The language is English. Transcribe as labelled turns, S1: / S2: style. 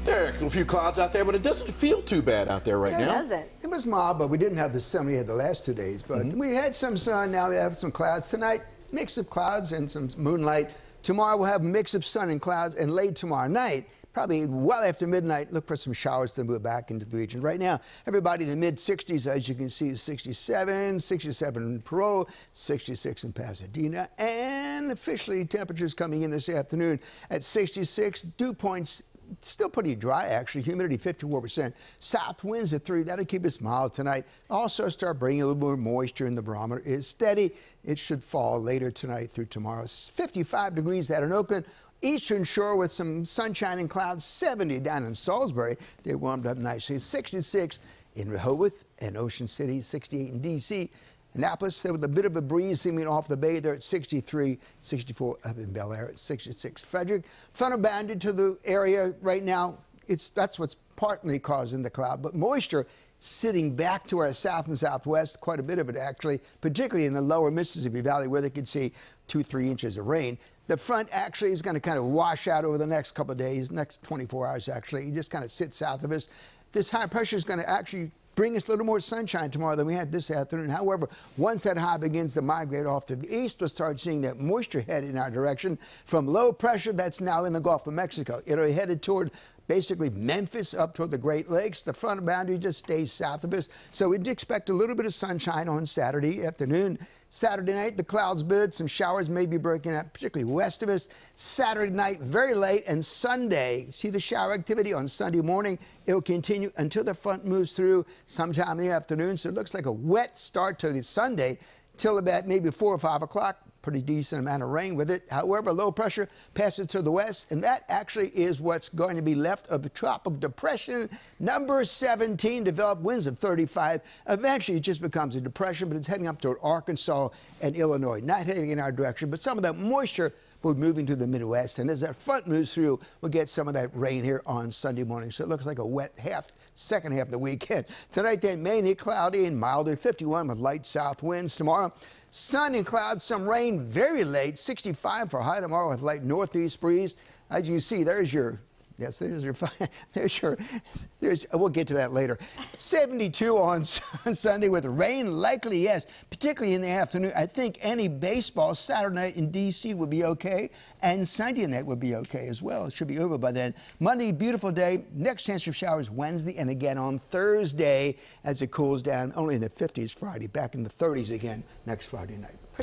S1: There are a few clouds out there, but it doesn't feel too bad out there right now.
S2: It doesn't.
S3: It was mild, but we didn't have the sun we had the last 2 days. But we had some sun, now we have some clouds. Tonight, mix of clouds and some moonlight. Tomorrow we'll have a mix of sun and clouds, and late tomorrow night, probably well after midnight, look for some showers to move back into the region. Right now, everybody in the mid-60s, as you can see, 67 in Parole, 66 in Pasadena, and officially temperatures coming in this afternoon at 66. Dew points still pretty dry, actually. Humidity 54%. South winds at 3. That'll keep us mild tonight. Also start bringing a little more moisture, and the barometer is steady. It should fall later tonight through tomorrow. 55 degrees out in Oakland. Eastern Shore with some sunshine and clouds. 70 down in Salisbury. They warmed up nicely. 66 in Rehoboth and Ocean City. 68 in D.C. Annapolis, there with a bit of a breeze seeming off the bay there at 63, 64 up in Bel Air at 66. Frederick, front of boundary to the area right now, that's what's partly causing the cloud, but moisture sitting back to our south and southwest, quite a bit of it actually, particularly in the lower Mississippi Valley where they could see 2-3 inches of rain. The front actually is going to kind of wash out over the next couple of days, next 24 hours actually. It just kind of sits south of us. This high pressure is going to actually bring us a little more sunshine tomorrow than we had this afternoon. However, once that high begins to migrate off to the east, we'll start seeing that moisture head in our direction from low pressure that's now in the Gulf of Mexico. It'll be headed toward basically Memphis up toward the Great Lakes. The front boundary just stays south of us. So we'd expect a little bit of sunshine on Saturday afternoon. Saturday night, the clouds build. Some showers may be breaking up, particularly west of us. Saturday night, very late, and Sunday, see the shower activity on Sunday morning. It will continue until the front moves through sometime in the afternoon. So it looks like a wet start to the Sunday till about maybe 4 or 5 o'clock. Pretty decent amount of rain with it. However, low pressure passes to the west, and that actually is what's going to be left of the tropical depression. Number 17 developed winds of 35. Eventually, it just becomes a depression, but it's heading up toward Arkansas and Illinois. Not heading in our direction, but some of that moisture will be moving to the Midwest. And as that front moves through, we'll get some of that rain here on Sunday morning. So it looks like a wet second half of the weekend. Tonight, then, mainly cloudy and milder, 51 with light south winds. Tomorrow, sun and clouds, some rain very late, 65 for high tomorrow with light northeast breeze. As you can see, there's your, yes, there's your, we'll get to that later. 72 on Sunday with rain likely, yes, particularly in the afternoon. I think any baseball Saturday night in D.C. would be okay, and Sunday night would be okay as well. It should be over by then. Monday, beautiful day. Next chance for showers Wednesday and again on Thursday as it cools down. Only in the 50s Friday, back in the 30s again next Friday night.